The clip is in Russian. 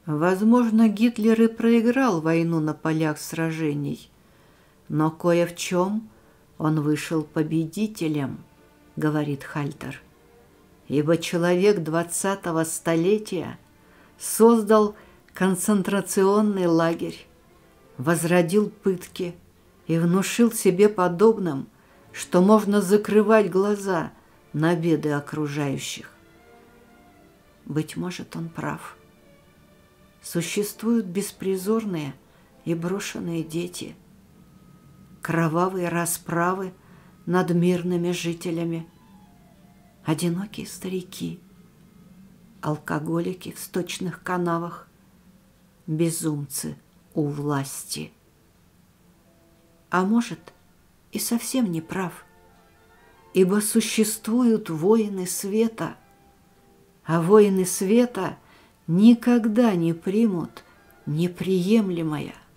Возможно, Гитлер и проиграл войну на полях сражений, но кое в чем он вышел победителем, говорит Хальтер, ибо человек 20-го столетия создал концентрационный лагерь, возродил пытки и внушил себе подобным, что можно закрывать глаза на беды окружающих. Быть может, он прав. Существуют беспризорные и брошенные дети, кровавые расправы над мирными жителями, одинокие старики, алкоголики в сточных канавах, безумцы у власти. А может, и совсем не прав, ибо существуют воины света, а воины света никогда не примут неприемлемое.